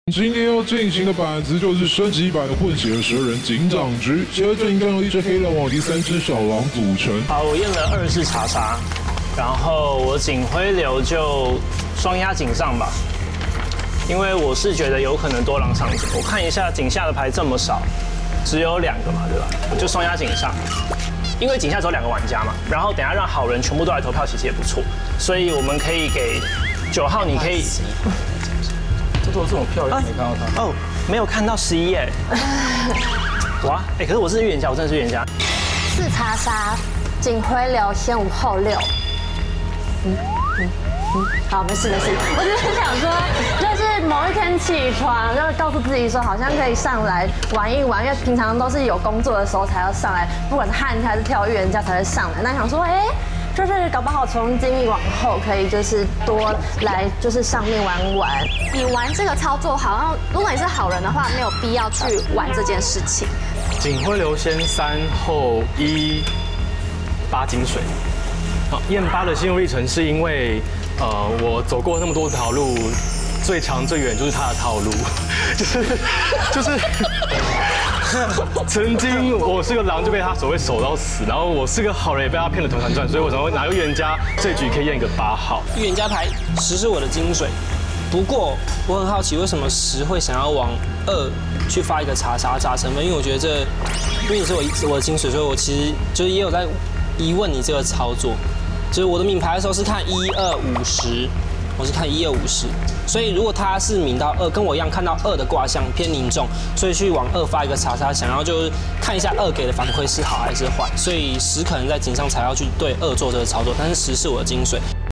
今天要进行的板子就是升级版的混血蛇人警长局，现在阵营将由1只黑狼王以及3只小狼组成。 好，我验了2是查杀，然后我警徽流就双压警上吧，因为我是觉得有可能多狼上警。我看一下警下的牌这么少，只有2个嘛，对吧？我就双压警上。 因为井下只有2个玩家嘛，然后等下让好人全部都来投票，其实也不错，所以我们可以给9号，你可以。这都这么漂亮，没看到他哦，没有看到11耶。哇，哎，可是我是预言家，我真的是预言家。 4查杀，警徽流先5后6。好，没事没事，我只是想说，就是某一天起床，就告诉自己说，好像可以上来玩一玩，因为平常都是有工作的时候才要上来，不管是汉还是跳预言家才会上来。那想说，哎，就是搞不好从今往后可以就是多来就是上面玩玩。 你玩这个操作，好像如果你是好人的话，没有必要去玩这件事情。 警徽流先3后1，8金水。好，验8的心路历程是因为。我走过那么多条路，最长最远就是他的套路，就是曾经我是个狼就被他手会守到死，然后我是个好人也被他骗得团团转，所以我想说哪个预言家这局可以验一个8号。 预言家牌10是我的金水，不过我很好奇为什么10会想要往2去发一个查杀炸成分，因为我觉得因为你是我的金水，所以我其实就是也有在疑问你这个操作。 就是我的抿牌的时候是看1、2、5、10，我是看1、2、5、10，所以如果他是抿到2，跟我一样看到2的卦象偏凝重，所以去往2发一个查杀，想要就是看一下2给的反馈是好还是坏，所以10可能在井上才要去对2做这个操作，但是10是我的金水。